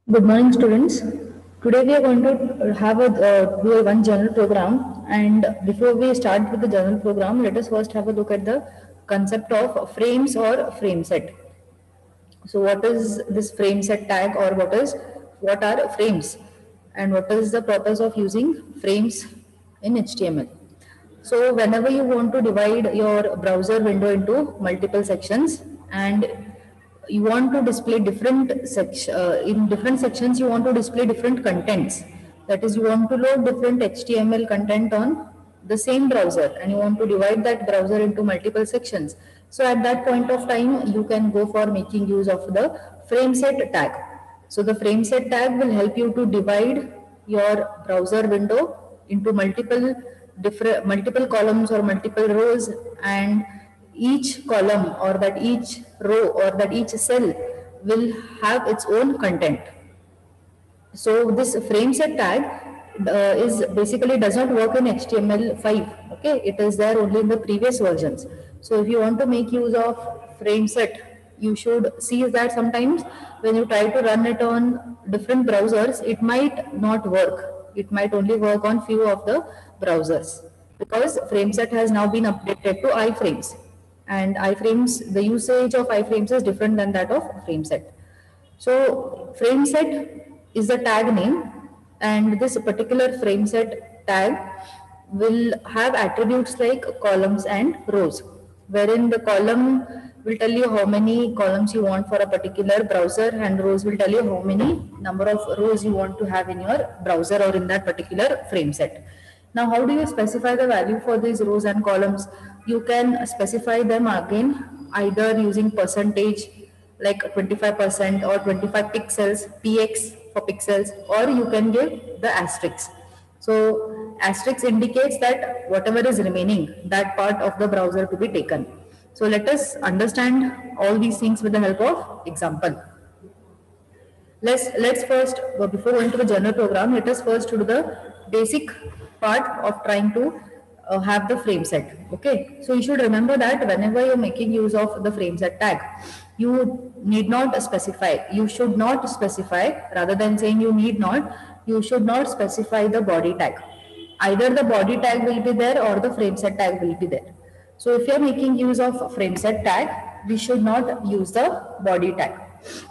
Good morning, students. Today we are going to have do a one journal program. And before we start with the journal program, let us first have a look at the concept of frames or frame set. So, what is this frame set tag, or what are frames, and what is the purpose of using frames in HTML? So whenever you want to divide your browser window into multiple sections and you want to display in different sections, you want to display different contents. That is, you want to load different HTML content on the same browser and you want to divide that browser into multiple sections. So at that point of time, you can go for making use of the frame set tag. So the frame set tag will help you to divide your browser window into multiple columns or multiple rows, and each column or that each row or that each cell will have its own content. So this frame set tag is basically does not work in HTML5. Okay, it is there only in the previous versions. So if you want to make use of frame set, you should see that sometimes when you try to run it on different browsers, it might not work. It might only work on few of the browsers because frame set has now been updated to iframes, and iframes, the usage of iframes is different than that of frame set. So frame set is the tag name, and this particular frame set tag will have attributes like columns and rows, wherein the column will tell you how many columns you want for a particular browser, and rows will tell you how many number of rows you want to have in your browser or in that particular frame set. Now, how do you specify the value for these rows and columns? You can specify them again either using percentage like 25% or 25 pixels, px for pixels, or you can give the asterisk. So asterisk indicates that whatever is remaining, that part of the browser to be taken. So let us understand all these things with the help of example. Let's first, before going to the general program, let us first do the basic part of trying to have the frame set. Okay, so you should remember that whenever you're making use of the frame set tag, you need not specify, you should not specify, rather than saying you need not, you should not specify the body tag. Either the body tag will be there or the frame set tag will be there. So if you're making use of frame set tag, we should not use the body tag.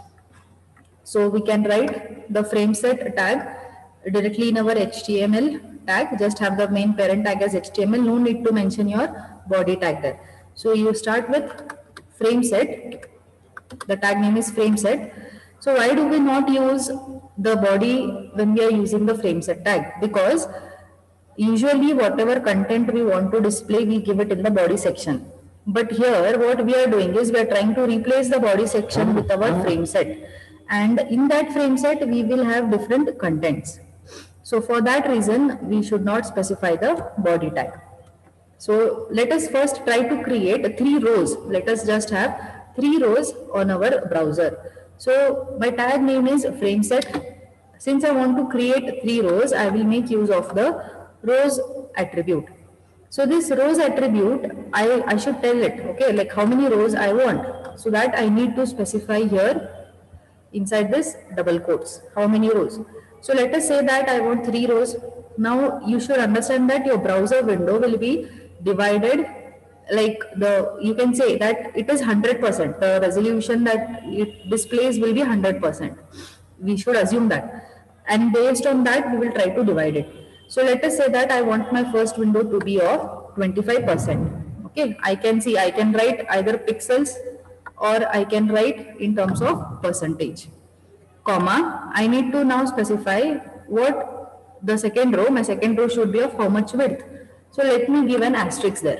So we can write the frame set tag directly in our HTML tag. Just have the main parent tag as HTML. No need to mention your body tag there. So you start with frame set. The tag name is frame set. So why do we not use the body when we are using the frame set tag? Because usually whatever content we want to display, we give it in the body section. But here what we are doing is we are trying to replace the body section with our frame set. And in that frame set, we will have different contents. So for that reason, we should not specify the body tag. So let us first try to create 3 rows. Let us just have 3 rows on our browser. So my tag name is frame set. Since I want to create 3 rows, I will make use of the rows attribute. So this rows attribute, I should tell it, okay, like how many rows I want. So that I need to specify here inside this double quotes, how many rows. So let us say that I want 3 rows. Now you should understand that your browser window will be divided, like you can say that it is 100%. The resolution that it displays will be 100%. We should assume that. And based on that, we will try to divide it. So let us say that I want my first window to be of 25%. Okay, I can write either pixels or I can write in terms of percentage, comma, I need to now specify what the second row, my second row should be of how much width. So let me give an asterisk there,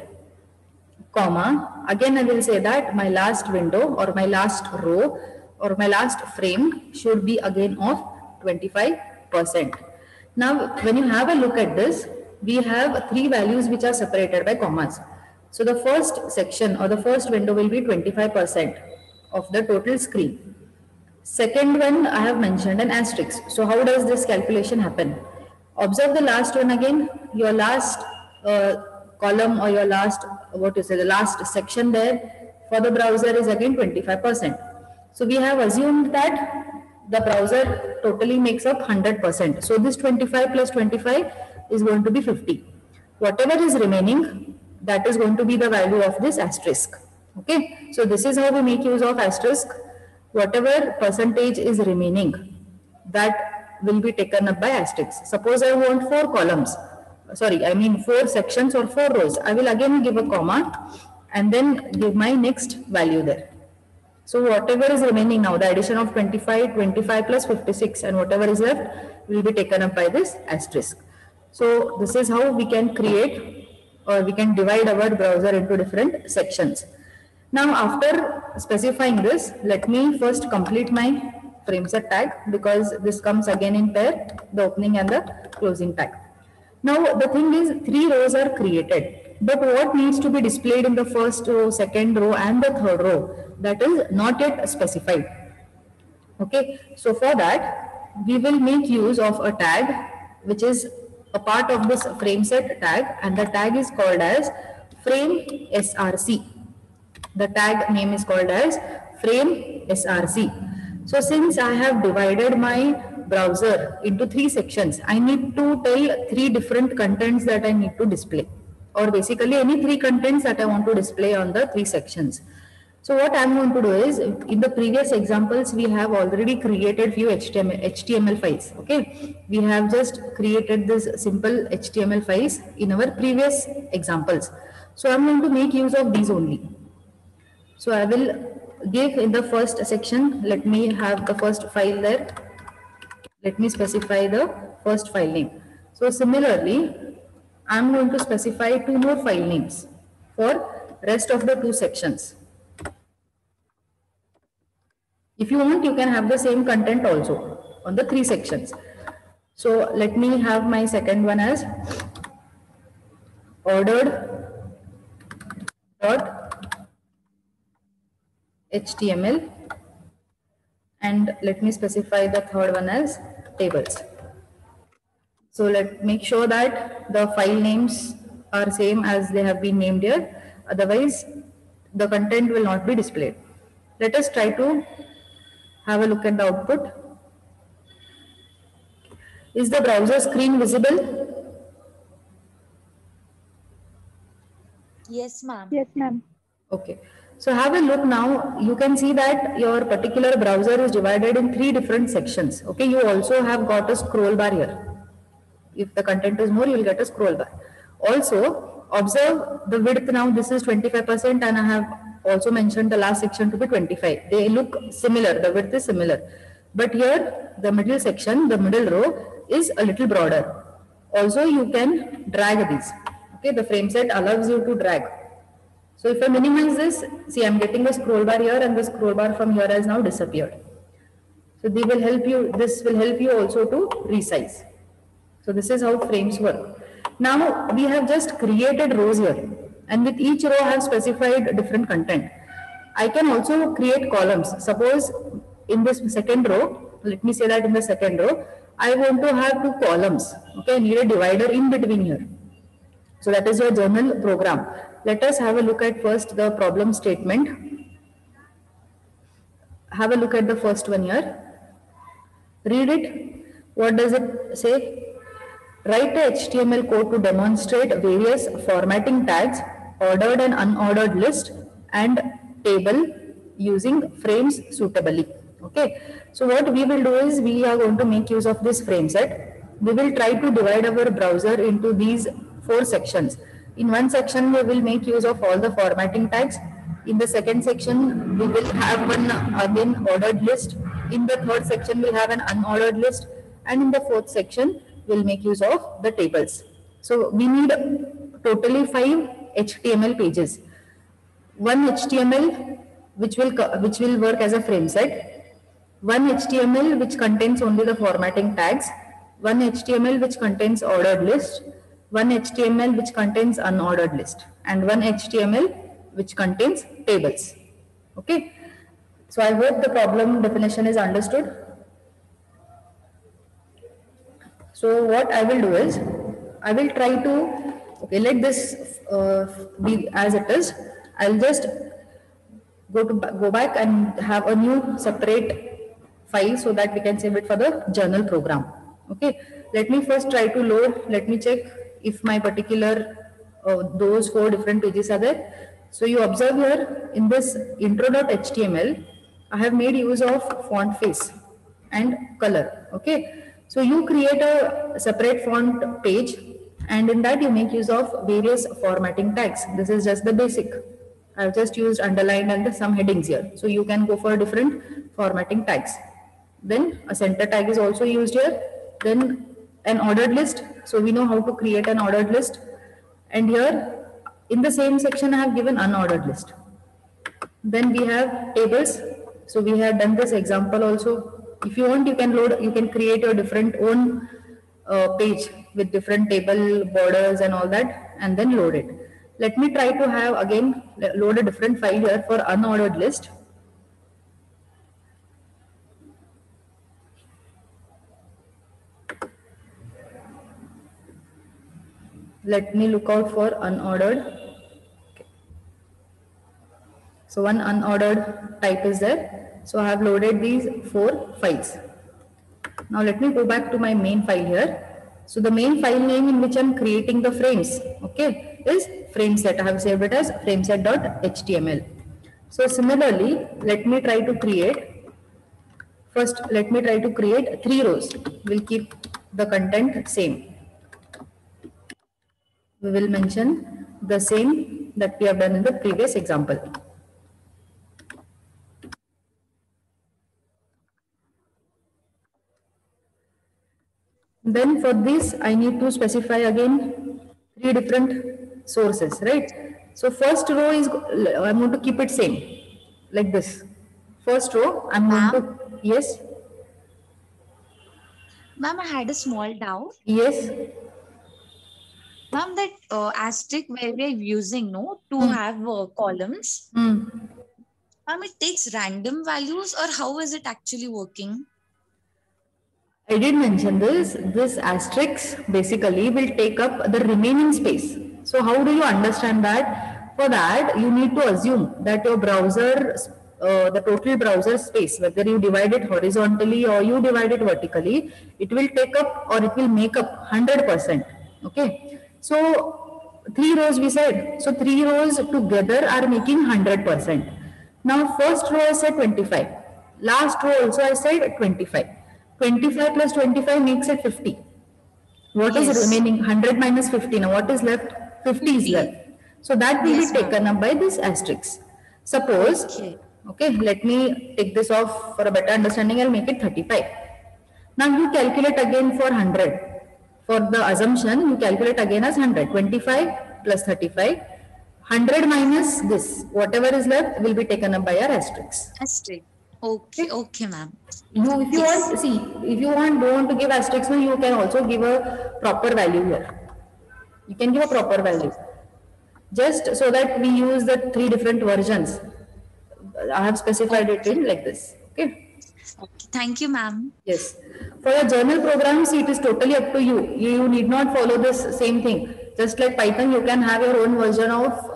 comma, again I will say that my last window or my last row or my last frame should be again of 25%. Now when you have a look at this, we have 3 values which are separated by commas. So the first section or the first window will be 25% of the total screen. Second one, I have mentioned an asterisk. So how does this calculation happen? Observe the last one again. Your last column or your last, the last section there for the browser is again 25%. So we have assumed that the browser totally makes up 100%. So this 25 plus 25 is going to be 50. Whatever is remaining, that is going to be the value of this asterisk. Okay, so this is how we make use of asterisk. Whatever percentage is remaining, that will be taken up by asterisk. Suppose I want 4 columns, sorry, I mean 4 sections or 4 rows. I will again give a comma and then give my next value there. So whatever is remaining now, the addition of 25, 25 plus 56 and whatever is left will be taken up by this asterisk. So this is how we can create or we can divide our browser into different sections. Now after specifying this, let me first complete my frame set tag, because this comes again in pair, the opening and the closing tag. Now the thing is, 3 rows are created, but what needs to be displayed in the first row, second row and the third row, that is not yet specified. Okay, so for that we will make use of a tag which is a part of this frame set tag, and the tag is called as frame src. The tag name is called as frame src. So since I have divided my browser into 3 sections, I need to tell 3 different contents that I need to display, or basically any 3 contents that I want to display on the 3 sections. So what I am going to do is, in the previous examples we have already created few HTML files. Okay, we have just created this simple HTML files in our previous examples. So I am going to make use of these only. So I will give in the first section, let me have the first file there. Let me specify the first file name. So similarly, I am going to specify 2 more file names for rest of the 2 sections. If you want, you can have the same content also on the 3 sections. So let me have my second one as ordered dot HTML, and let me specify the third one as tables. So let's make sure that the file names are same as they have been named here, otherwise the content will not be displayed. Let us try to have a look at the output. Is the browser screen visible? Yes, ma'am. Yes, ma'am. Okay. So have a look now. You can see that your particular browser is divided in 3 different sections. Okay. You also have got a scroll bar here. If the content is more, you will get a scroll bar. Also, observe the width now. This is 25%, and I have also mentioned the last section to be 25. They look similar. The width is similar. But here, the middle section, the middle row is a little broader. Also, you can drag these. Okay, the frame set allows you to drag. So if I minimize this, see, I'm getting a scroll bar here, and the scroll bar from here has now disappeared. So they will help you. This will help you also to resize. So this is how frames work. Now we have just created rows here, and with each row I have specified different content. I can also create columns. Suppose in this second row, let me say that in the second row, I want to have 2 columns. Okay, I need a divider in between here. So that is your journal program. Let us have a look at first the problem statement. Have a look at the first one here. Read it. What does it say? Write a HTML code to demonstrate various formatting tags, ordered and unordered list, and table using frames suitably. Okay. So what we will do is, we are going to make use of this frame set. We will try to divide our browser into these 4 sections. In one section, we will make use of all the formatting tags. In the second section, we will have one again ordered list. In the third section, we'll have an unordered list. And in the fourth section, we'll make use of the tables. So we need totally 5 HTML pages. One HTML which will work as a frame set. One HTML which contains only the formatting tags. One HTML which contains ordered list. One HTML which contains unordered list. And one HTML which contains tables. Okay. So I hope the problem definition is understood. So what I will do is, I will try to, okay, let this be as it is. I'll just go back and have a new separate file so that we can save it for the journal program. Okay, let me first try to load. Let me check if my particular those 4 different pages are there. So you observe here in this intro.html, I have made use of font face and color. Okay, so you create a separate font page, and in that you make use of various formatting tags. This is just the basic. I've just used underlined and some headings here. So you can go for different formatting tags. Then a center tag is also used here. Then an ordered list. So we know how to create an ordered list. And here in the same section I have given unordered list. Then we have tables. So we have done this example also. If you want, you can create your different own page with different table borders and all that, and then load it. Let me try to have again load a different file here for unordered list. Let me look out for unordered. Okay. So one unordered type is there. So I have loaded these 4 files. Now let me go back to my main file here. So the main file name in which I am creating the frames, okay, is frameset. I have saved it as frameset.html. So similarly, let me try to create 3 rows. We'll keep the content same. We will mention the same that we have done in the previous example. Then for this, I need to specify again 3 different sources, right? So first row is, I'm going to keep it same, like this. First row, I'm going to, yes? Ma'am, I had a small doubt. Yes. Ma'am, that asterisk where we are using to have columns. Ma'am, it takes random values, or how is it actually working? I did mention this. This asterisk basically will take up the remaining space. So how do you understand that? For that, you need to assume that your browser, the total browser space, whether you divide it horizontally or you divide it vertically, it will take up or it will make up 100%. Okay. So 3 rows we said. So 3 rows together are making 100%. Now first row I said 25. Last row also I said 25. 25 plus 25 makes it 50. What is remaining? 100 minus 50. Now what is left? 50 is left. So that will be taken up by this asterisk. Suppose, okay, let me take this off for a better understanding. I'll make it 35. Now you calculate again for 100. For the assumption, you calculate again as 100. 25 plus 35. 100 minus this. Whatever is left will be taken up by our asterisk. Asterisk. Okay, okay, ma'am. If you don't want to give asterisk, you can also give a proper value here. You can give a proper value. Just so that we use the 3 different versions. I have specified it in like this. Okay. Thank you, ma'am. Yes. For your journal programs, it is totally up to you. You need not follow this same thing. Just like Python, you can have your own version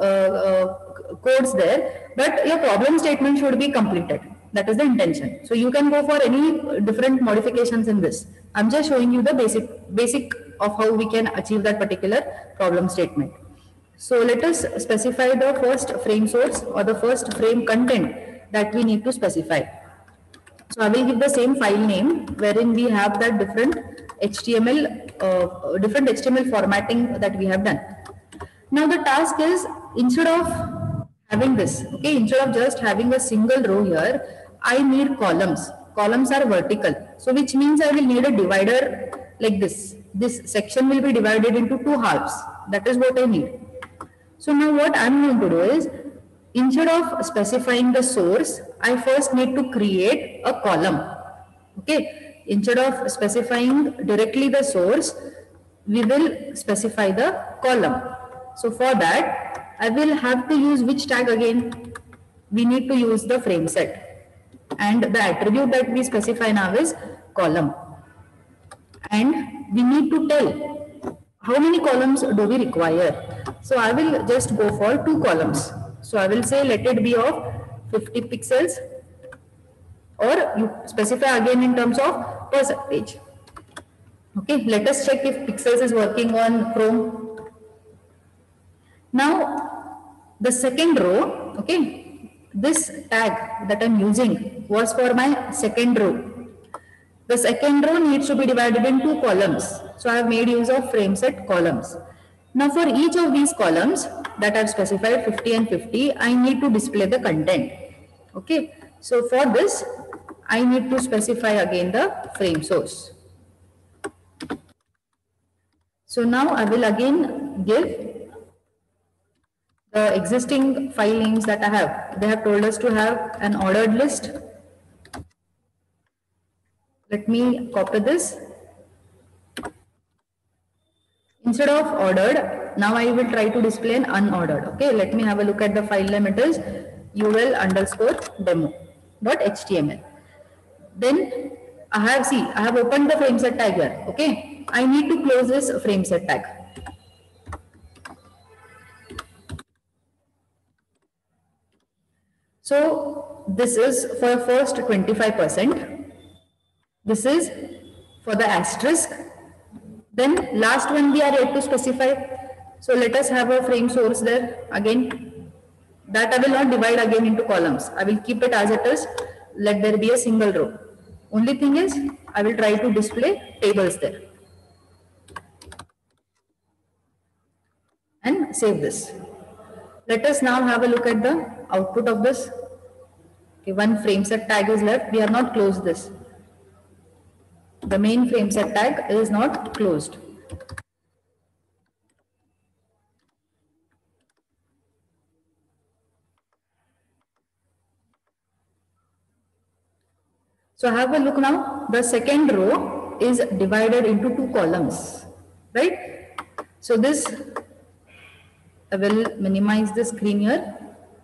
of codes there, but your problem statement should be completed. That is the intention. So you can go for any different modifications in this. I'm just showing you the basic of how we can achieve that particular problem statement. So let us specify the first frame source or the first frame content that we need to specify. So I will give the same file name wherein we have that different HTML formatting that we have done. Now the task is, instead of having this, okay, instead of just having a single row here, I need columns. Columns are vertical. So which means I will need a divider like this. This section will be divided into 2 halves. That is what I need. So now what I am going to do is, instead of specifying the source, I first need to create a column. Okay. Instead of specifying directly the source, we will specify the column. So for that, I will have to use which tag again? We need to use the frame set. And the attribute that we specify now is column. And we need to tell how many columns do we require. So I will just go for 2 columns. So I will say let it be of 50 pixels or you specify again in terms of percentage. Okay, let us check if Pixels is working on Chrome. Now, the second row, okay, this tag that I'm using was for my second row. The second row needs to be divided in 2 columns. So I have made use of frame set columns. Now for each of these columns that I've specified 50 and 50, I need to display the content. Okay, so for this, I need to specify again the frame source. So now I will again give the existing file names that I have. They have told us to have an ordered list. Let me copy this. Instead of ordered, now I will try to display an unordered. Okay, let me have a look at the file name. It is ul_demo.html. Then I have opened the frame set tag here. Okay, I need to close this frame set tag. So this is for first 25%. This is for the asterisk. Then last one we are yet to specify. So let us have a frame source there again. That I will not divide again into columns. I will keep it as it is. Let there be a single row. Only thing is I will try to display tables there. And save this. Let us now have a look at the output of this. Okay, one frame set tag is left. We have not closed this. The main frame set tag is not closed. So have a look now. The second row is divided into 2 columns, right? So this, I will minimize the screen here.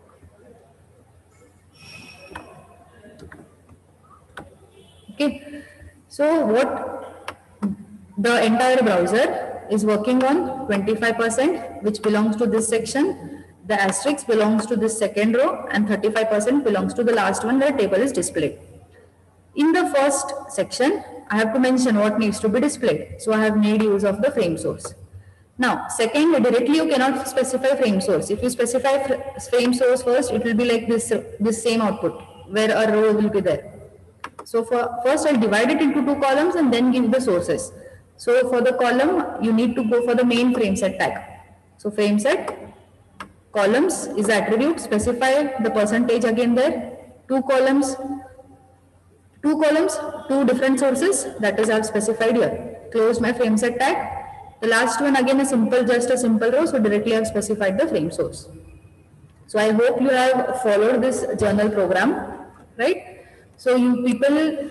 Okay. So what the entire browser is working on 25%, which belongs to this section. The asterisk belongs to this second row and 35% belongs to the last one where table is displayed. In the first section, I have to mention what needs to be displayed. So I have made use of the frame source. Now, second, directly you cannot specify frame source. If you specify frame source first, it will be like this same output where a row will be there. So first I'll divide it into 2 columns and then give the sources. So for the column, you need to go for the main frame set tag. So frame set columns is the attribute, specify the percentage again there, 2 columns, 2 different sources, that is I have specified here. Close my frame set tag. The last one again is just a simple row, so directly I have specified the frame source. So I hope you have followed this journal program, right? So you people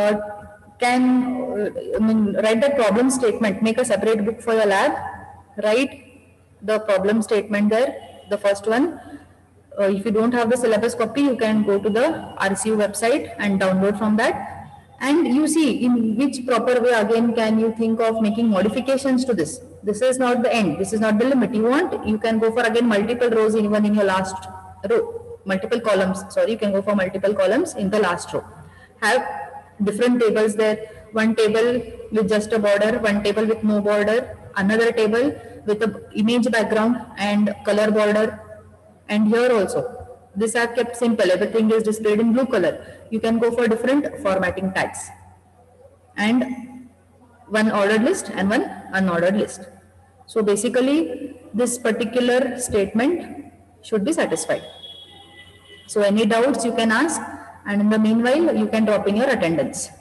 can write the problem statement, make a separate book for your lab, write the problem statement there, the first one. If you don't have the syllabus copy, you can go to the RCU website and download from that. And you see in which proper way again can you think of making modifications to this. This is not the end, this is not the limit. You can go for again multiple rows even in your last row. Multiple columns, sorry, you can go for multiple columns in the last row. Have different tables there, one table with just a border, one table with no border, another table with a image background and color border, and here also. This are kept simple, everything is displayed in blue color. You can go for different formatting tags. And one ordered list and one unordered list. So basically, this particular statement should be satisfied. So any doubts you can ask, and in the meanwhile you can drop in your attendance.